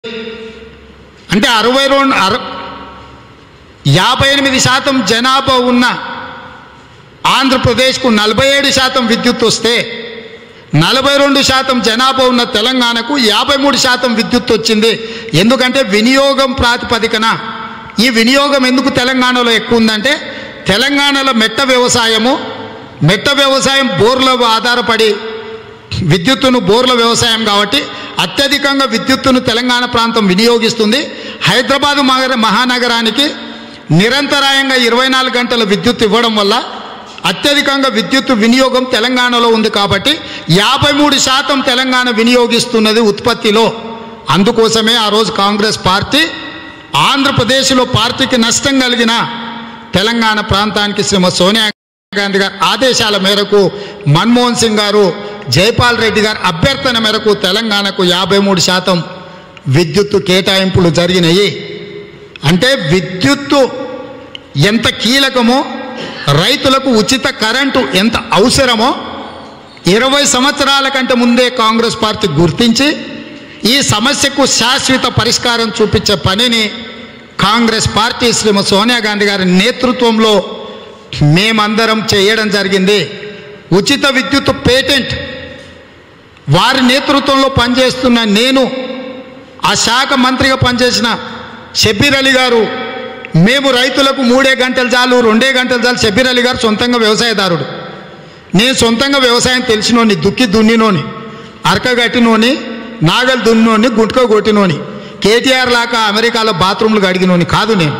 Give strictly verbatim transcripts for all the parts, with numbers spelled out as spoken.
అంటే అరవై రెండు అర యాభై ఎనిమిది శాతం జనాభా ఉన్న ఆంధ్రప్రదేశ్కు నలభై ఏడు శాతం విద్యుత్ వస్తే నలభై రెండు శాతం జనాభా ఉన్న తెలంగాణకు యాభై మూడు శాతం విద్యుత్ వచ్చింది. ఎందుకంటే వినియోగం ప్రాతిపదికన. ఈ వినియోగం ఎందుకు తెలంగాణలో ఎక్కువ ఉందంటే తెలంగాణలో మెట్ట వ్యవసాయము మెట్ట వ్యవసాయం బోర్ల ఆధారపడి విద్యుత్తును బోర్ల వ్యవసాయం కాబట్టి అత్యధికంగా విద్యుత్తును తెలంగాణ ప్రాంతం వినియోగిస్తుంది. హైదరాబాదు మహానగరానికి నిరంతరాయంగా ఇరవై నాలుగు గంటల విద్యుత్ ఇవ్వడం వల్ల అత్యధికంగా విద్యుత్ వినియోగం తెలంగాణలో ఉంది. కాబట్టి యాభై మూడు శాతం తెలంగాణ వినియోగిస్తున్నది ఉత్పత్తిలో. అందుకోసమే ఆ రోజు కాంగ్రెస్ పార్టీ ఆంధ్రప్రదేశ్లో పార్టీకి నష్టం కలిగిన తెలంగాణ ప్రాంతానికి శ్రీమతి సోనియా గాంధీ గారి ఆదేశాల మేరకు మన్మోహన్ సింగ్ గారు జైపాల్ రెడ్డి గారి అభ్యర్థన మేరకు తెలంగాణకు యాభై మూడు శాతం విద్యుత్తు కేటాయింపులు జరిగినాయి. అంటే విద్యుత్తు ఎంత కీలకమో రైతులకు ఉచిత కరెంటు ఎంత అవసరమో ఇరవై సంవత్సరాల కంటే ముందే కాంగ్రెస్ పార్టీ గుర్తించి ఈ సమస్యకు శాశ్వత పరిష్కారం చూపించే పనిని కాంగ్రెస్ పార్టీ శ్రీమతి సోనియా గాంధీ గారి నేతృత్వంలో మేమందరం చేయడం జరిగింది. ఉచిత విద్యుత్ పేటెంట్ వారి నేతృత్వంలో పనిచేస్తున్న నేను, ఆ శాఖ మంత్రిగా పనిచేసిన షబ్బీర్ అలీ గారు, మేము రైతులకు మూడే గంటలు చాలు రెండే గంటలు చాలు. షబ్బీర్ అలీ గారు సొంతంగా వ్యవసాయదారుడు, నేను సొంతంగా వ్యవసాయం తెలిసినోని, దుక్కి దున్నినోని, అరకగట్టినోని, నాగలు దున్నినోని, గుంటక కొట్టినోని, కేటీఆర్ లాగా అమెరికాలో బాత్రూమ్లు కడిగినోని కాదు నేను.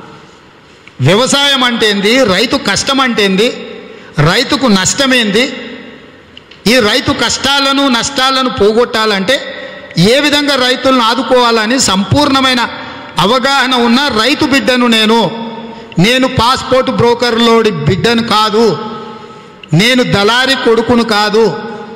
వ్యవసాయం అంటే ఏంది, రైతు కష్టం అంటే ఏంది, రైతుకు నష్టమేంది, ఈ రైతు కష్టాలను నష్టాలను పోగొట్టాలంటే ఏ విధంగా రైతులను ఆదుకోవాలని సంపూర్ణమైన అవగాహన ఉన్న రైతు బిడ్డను నేను. నేను పాస్పోర్ట్ బ్రోకర్లోడి బిడ్డను కాదు, నేను దళారి కొడుకును కాదు,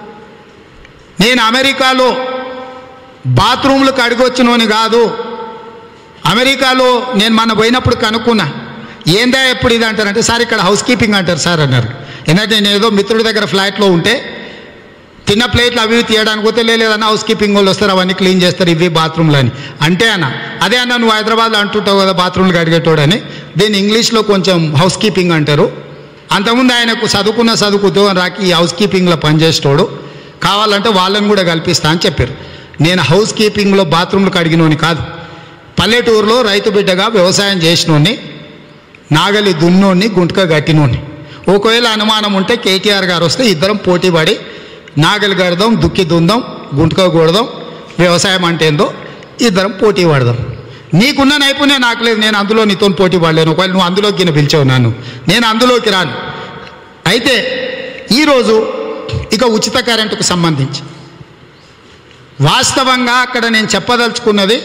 నేను అమెరికాలో బాత్రూమ్లు కడిగొచ్చినోని కాదు. అమెరికాలో నేను మొన్న పోయినప్పుడు కనుక్కున్నా, ఏందా ఎప్పుడు ఇది అంటారంటే, సార్ ఇక్కడ హౌస్ కీపింగ్ అంటారు సార్ అన్నారు. ఎందుకంటే నేను ఏదో మిత్రుడి దగ్గర ఫ్లాట్లో ఉంటే తిన్న ప్లేట్లు అవి తీయడానికి పోతే లేదన్న హౌస్ కీపింగ్ వాళ్ళు వస్తారు, అవన్నీ క్లీన్ చేస్తారు, ఇవి బాత్రూమ్లు అని అంటే అన్న. అదే అన్న నువ్వు హైదరాబాద్లో అంటుంటావు కదా బాత్రూమ్లు కడిగేటోడని, దీన్ని ఇంగ్లీష్లో కొంచెం హౌస్ కీపింగ్ అంటారు. అంతకుముందు ఆయనకు చదువుకున్న చదువుకు ఉద్యోగం రాకి ఈ హౌస్ కీపింగ్లో పనిచేసేటోడు, కావాలంటే వాళ్ళని కూడా కల్పిస్తా అని చెప్పారు. నేను హౌస్ కీపింగ్లో బాత్రూమ్లు కడిగినోని కాదు, పల్లెటూరులో రైతు బిడ్డగా వ్యవసాయం చేసినోని, నాగలి దున్నోని, గుంటక గట్టినోని. ఒకవేళ అనుమానం ఉంటే కేటీఆర్ గారు వస్తే ఇద్దరం పోటీ పడి నాగలి గడదాం, దుక్కి దుందాం, గుంటక కొడదాం, వ్యవసాయం అంటే ఏందో ఇద్దరం పోటీ పడదాం. నీకున్న నైపుణ్యం నాకు లేదు, నేను అందులో నీతో పోటీ పడలేను. ఒకవేళ నువ్వు అందులోకి గిన పిలిచావు నన్ను, నేను అందులోకి రాను. అయితే ఈరోజు ఇక ఉచిత కరెంటుకు సంబంధించి వాస్తవంగా అక్కడ నేను చెప్పదలుచుకున్నది,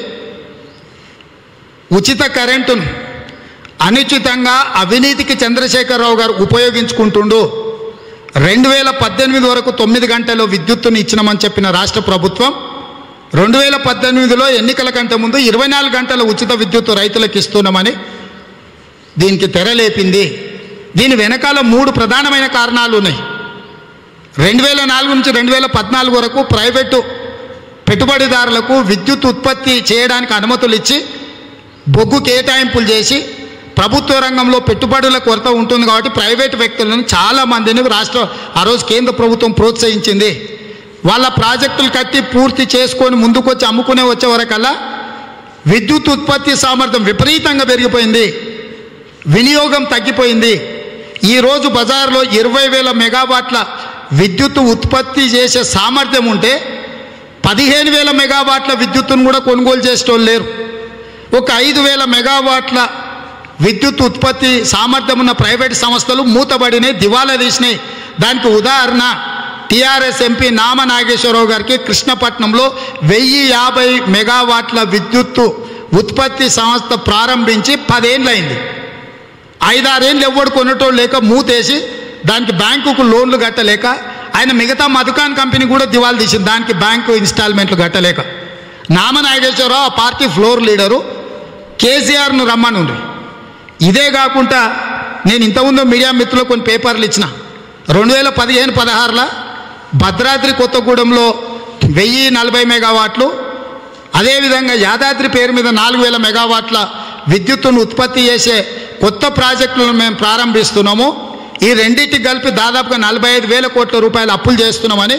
ఉచిత కరెంటును అనుచితంగా అవినీతికి చంద్రశేఖరరావు గారు ఉపయోగించుకుంటుండు. రెండు వేల పద్దెనిమిది వరకు తొమ్మిది గంటల్లో విద్యుత్తును ఇచ్చినామని చెప్పిన రాష్ట్ర ప్రభుత్వం రెండు వేల పద్దెనిమిదిలో ఎన్నికల కంటే ముందు ఇరవై నాలుగు గంటల ఉచిత విద్యుత్తు రైతులకు ఇస్తున్నామని దీనికి తెరలేపింది. దీని వెనకాల మూడు ప్రధానమైన కారణాలు ఉన్నాయి. రెండు వేల నాలుగు నుంచి రెండు వేల పద్నాలుగు వరకు ప్రైవేటు పెట్టుబడిదారులకు విద్యుత్ ఉత్పత్తి చేయడానికి అనుమతులు ఇచ్చి బొగ్గు కేటాయింపులు చేసి ప్రభుత్వ రంగంలో పెట్టుబడుల కొరత ఉంటుంది కాబట్టి ప్రైవేటు వ్యక్తులను చాలామందిని రాష్ట్ర ఆ రోజు కేంద్ర ప్రభుత్వం ప్రోత్సహించింది. వాళ్ళ ప్రాజెక్టులు కట్టి పూర్తి చేసుకొని ముందుకొచ్చి అమ్ముకునే వచ్చే వరకల్లా విద్యుత్ ఉత్పత్తి సామర్థ్యం విపరీతంగా పెరిగిపోయింది, వినియోగం తగ్గిపోయింది. ఈరోజు బజార్లో ఇరవై వేల మెగావాట్ల విద్యుత్ ఉత్పత్తి చేసే సామర్థ్యం ఉంటే పదిహేను వేల మెగావాట్ల విద్యుత్తును కూడా కొనుగోలు చేసేటోళ్ళు లేరు. ఒక ఐదు వేల మెగావాట్ల విద్యుత్ ఉత్పత్తి సామర్థ్యం ఉన్న ప్రైవేట్ సంస్థలు మూతబడినాయి, దివాలా తీసినాయి. దానికి ఉదాహరణ టీఆర్ఎస్ ఎంపీ నామ నాగేశ్వరరావు గారికి కృష్ణపట్నంలో వెయ్యి యాభై మెగావాట్ల విద్యుత్తు ఉత్పత్తి సంస్థ ప్రారంభించి పదేళ్ళైంది. ఐదారేళ్ళు ఎవడు కొనేటోళ్ళు లేక మూతేసి దానికి బ్యాంకుకు లోన్లు కట్టలేక ఆయన మిగతా మధుకాన్ కంపెనీ కూడా దివాలా తీసింది, దానికి బ్యాంకు ఇన్స్టాల్మెంట్లు కట్టలేక. నామ నాగేశ్వరరావు ఆ పార్టీ ఫ్లోర్ లీడరు, కేసీఆర్ను రమ్మనుండ్రి. ఇదే కాకుండా నేను ఇంతకుముందు మీడియా మిత్రులకు కొన్ని పేపర్లు ఇచ్చిన. రెండు వేల పదిహేను పదహారులో భద్రాద్రి కొత్తగూడెంలో వెయ్యి నలభై మెగావాట్లు అదేవిధంగా యాదాద్రి పేరు మీద నాలుగు వేల మెగావాట్ల విద్యుత్తును ఉత్పత్తి చేసే కొత్త ప్రాజెక్టులను మేము ప్రారంభిస్తున్నాము. ఈ రెండింటికి కలిపి దాదాపుగా నలభై ఐదు వేల కోట్ల రూపాయలు అప్పులు చేస్తున్నామని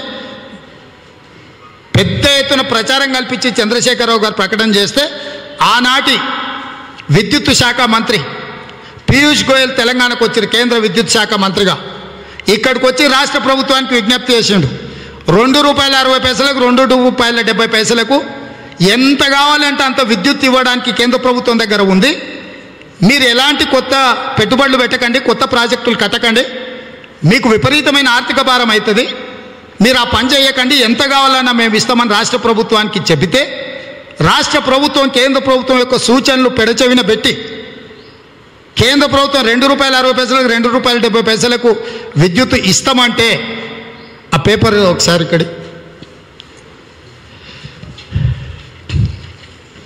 పెద్ద ఎత్తున ప్రచారం కల్పించి చంద్రశేఖరరావు గారు ప్రకటన చేస్తే ఆనాటి విద్యుత్ శాఖ మంత్రి పీయూష్ గోయల్ తెలంగాణకు వచ్చారు, కేంద్ర విద్యుత్ శాఖ మంత్రిగా. ఇక్కడికి వచ్చి రాష్ట్ర ప్రభుత్వానికి విజ్ఞప్తి చేసిండు, రెండు రూపాయల అరవై పైసలకు రెండు రూపాయల డెబ్బై పైసలకు ఎంత కావాలంటే అంత విద్యుత్ ఇవ్వడానికి కేంద్ర ప్రభుత్వం దగ్గర ఉంది. మీరు ఎలాంటి కొత్త పెట్టుబడులు పెట్టకండి, కొత్త ప్రాజెక్టులు కట్టకండి, మీకు విపరీతమైన ఆర్థిక భారం అవుతుంది, మీరు ఆ పని చేయకండి, ఎంత కావాలన్నా మేము ఇస్తామని రాష్ట్ర ప్రభుత్వానికి చెబితే రాష్ట్ర ప్రభుత్వం కేంద్ర ప్రభుత్వం యొక్క సూచనలు పెడచెవిన పెట్టి కేంద్ర ప్రభుత్వం రెండు రూపాయల అరవై పైసలకు రెండు రూపాయల డెబ్బై పైసలకు విద్యుత్ ఇస్తామంటే ఆ పేపర్ ఒకసారి ఇక్కడ